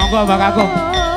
Monggo Mbak Kakung.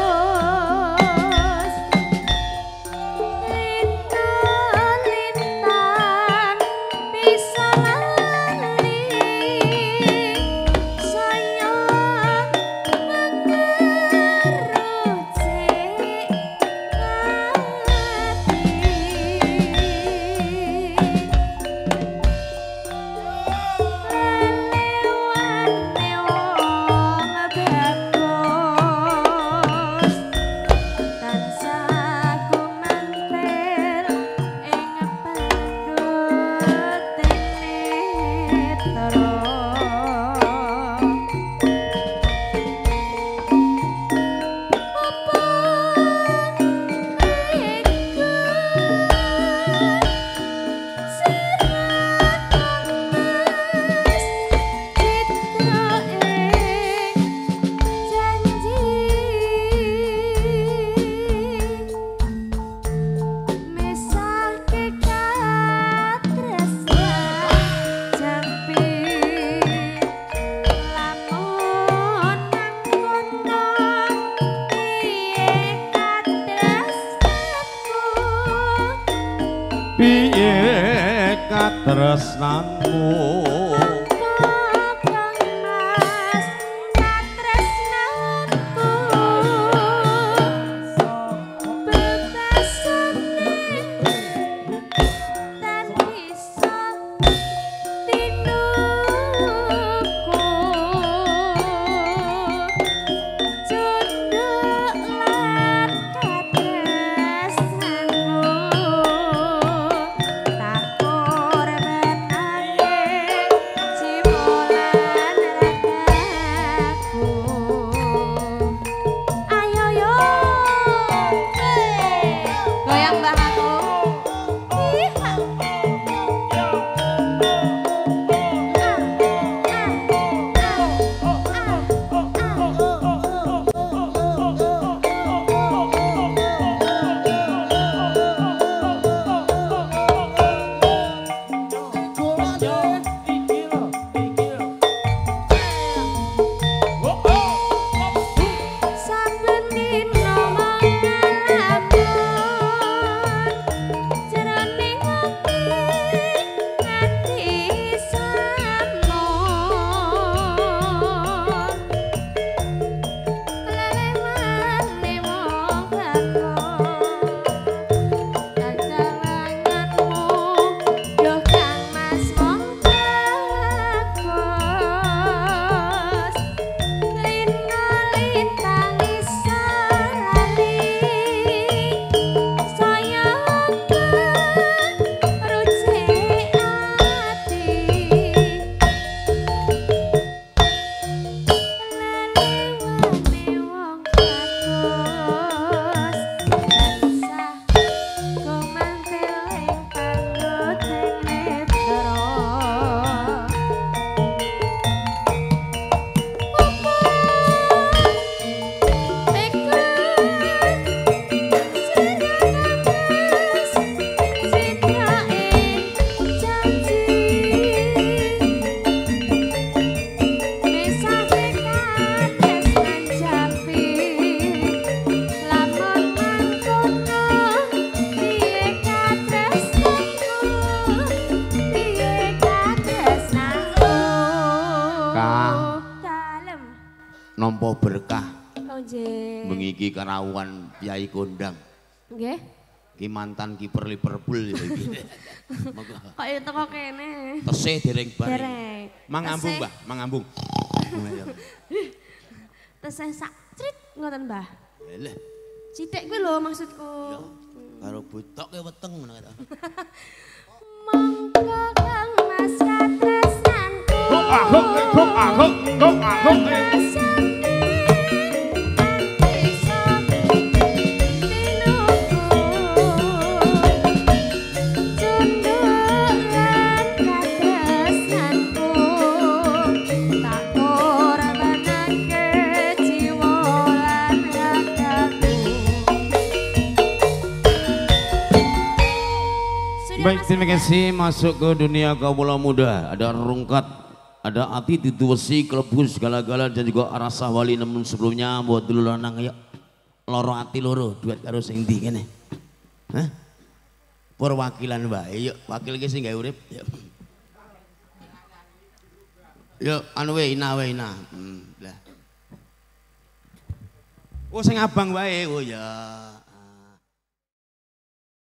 Piye katresnanmu nampa berkah. Nggih. Mengiki karawuhan Kyai Kondang. Nggih. Ki mantan kiper Liverpool ya iki. Kok ya teko kene. Tesih dereng bar. Dereng. Mangambung, Mbah, mangambung. Tesih sak crit ngoten, Mbah. Lah. Sithik kuwi lho maksudku. Karo butoke weteng ngono kata. Monggo Kang Mas katresnanku. Baik, terima kasih. Masuk ke dunia kaula muda. Ada rungkat Ada ati dituwesi kelebu segala-gala dan juga rasa wali nemen sebelumnya buat dulu lanang ya. Loro ati loro duet karo sing ndi kene. Hah? Perwakilan wae yuk wakil ki sing gawe urip. Yuk anu we ina. Lah. Oh sing abang wae. Oh ya.